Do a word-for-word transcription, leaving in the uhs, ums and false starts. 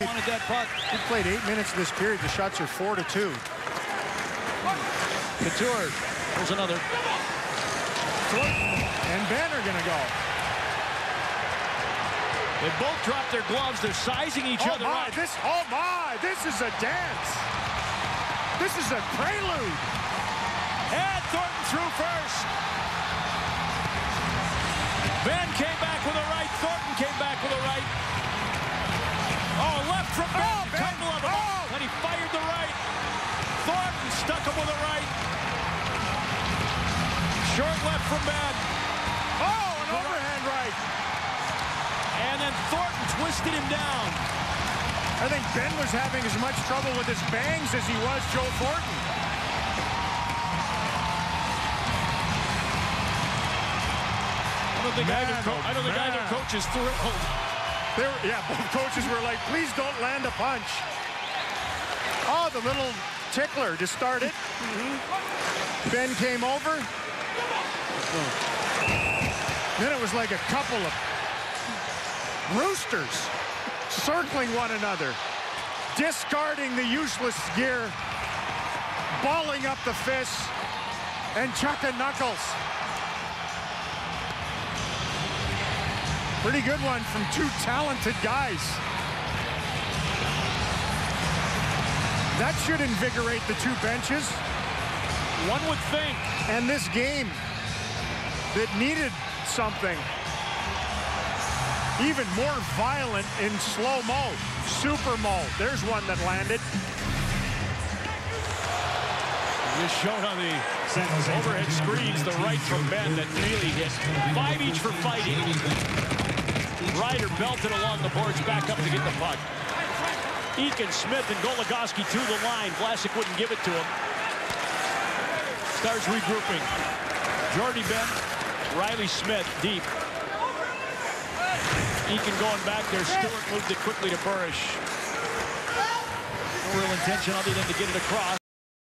wanted that puck. He played eight minutes of this period. The shots are four to two. Couture. There's another. Thornton and Ben are going to go. They both dropped their gloves. They're sizing each oh other my, up. This, oh, my. This is a dance. This is a prelude. And Thornton through first. Ben came back with a right. Thornton came back with a right. Oh, left from Ben. Oh, A Ben. couple of them. Oh. And he fired the right. Thornton stuck him with a right. Short left from Ben. Oh, an overhand right. And then Thornton twisted him down. I think Ben was having as much trouble with his bangs as he was Joe Thornton. I don't think, Man, either, co oh, I don't think man. either coach is thrilled. They were, yeah, both coaches were like, please don't land a punch. Oh, the little tickler to start it. Mm-hmm. Ben came over. Then it was like a couple of roosters circling one another, discarding the useless gear, balling up the fists, and chucking knuckles. Pretty good one from two talented guys. That should invigorate the two benches. One would think. And this game that needed something even more violent in slow-mo, super-mo. There's one that landed. Just showed on the overhead screens the right from Ben that really hit. Five each for fighting. Ryder belted along the boards, back up to get the puck. Eakin, Smith, and Goligoski to the line. Vlasic wouldn't give it to him. Stars regrouping. Jordy Ben, Riley Smith deep. Eakin going back there. Stewart moved it quickly to Burish. No real intention other than to get it across.